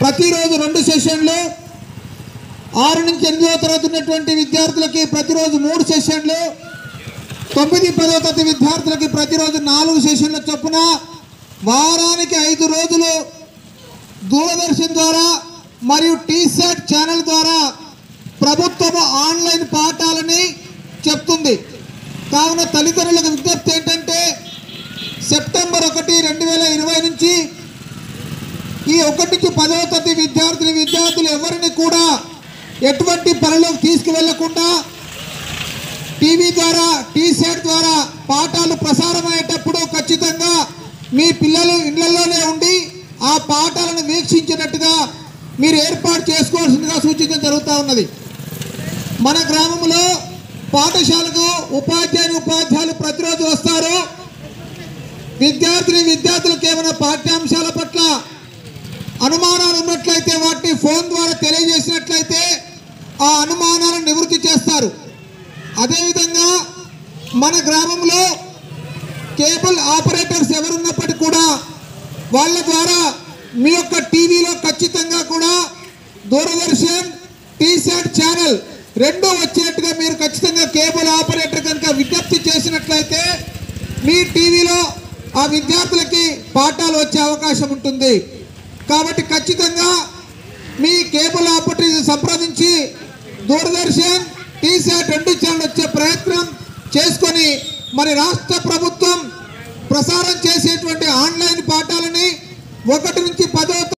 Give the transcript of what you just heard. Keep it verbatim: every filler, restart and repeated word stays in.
ప్రతిరోజు రెండు సెషన్లు, ఆరు నుంచి ఎనిమిదవ తరగతి ఉన్నటువంటి విద్యార్థులకి ప్రతిరోజు మూడు సెషన్లు, తొమ్మిది పదవ తరగతి విద్యార్థులకి ప్రతిరోజు నాలుగు సెషన్ల చొప్పున వారానికి ఐదు రోజులు దూరదర్శన్ ద్వారా మరియు టీసాట్ ఛానల్ ద్వారా ప్రభుత్వం ఆన్లైన్ పాఠాలని చెప్తుంది. కావున తల్లిదండ్రులకు విజ్ఞప్తి ఏంటంటే సెప్టెంబర్ ఒకటి రెండు వేల ఇరవై నుంచి ఈ ఒకటి నుంచి పదవ తరగతి విద్యార్థులు విద్యార్థులు ఎవరిని కూడా ఎటువంటి పనులకు తీసుకువెళ్లకుండా టీవీ ద్వారా టీసాట్ ద్వారా పాఠాలు ప్రసారం అయ్యేటప్పుడు ఖచ్చితంగా మీ పిల్లలు ఇళ్లలోనే ఉండి ఆ పాఠాలను వీక్షించినట్టుగా మీరు ఏర్పాటు చేసుకోవాల్సిందిగా సూచించడం జరుగుతూ ఉన్నది. మన గ్రామంలో పాఠశాలకు ఉపాధ్యాయులు ఉపాధ్యాయులు ప్రతిరోజు వస్తారు. విద్యార్థిని విద్యార్థులకు ఏమైనా పాఠ్యాంశాల పట్ల అనుమానాలు ఉన్నట్లయితే వాటిని ఫోన్ ద్వారా తెలియజేసినట్లయితే ఆ అనుమానాలను నివృత్తి చేస్తారు. అదేవిధంగా మన గ్రామంలో కేబుల్ ఆపరేటర్స్ ఎవరున్నప్పటికీ కూడా వాళ్ళ ద్వారా మీ యొక్క టీవీలో ఖచ్చితంగా కూడా దూరదర్శన్ టీసాట్ ఛానల్ రెండూ వచ్చేట్టుగా మీరు ఖచ్చితంగా కేబుల్ ఆపరేటర్ కనుక విజ్ఞప్తి చేసినట్లయితే మీ టీవీలో ఆ విద్యార్థులకి పాఠాలు వచ్చే అవకాశం ఉంటుంది. కాబట్టి ఖచ్చితంగా మీ కేబుల్ ఆపరేటర్ సంప్రదించి దూరదర్శన్ టీసాట్ రెండు ఛానల్ వచ్చే ప్రయత్నం చేసుకొని మరి రాష్ట్ర ప్రభుత్వం ప్రసారం చేసేటువంటి ఆన్లైన్ పాఠాలని ఒకటి నుంచి పదో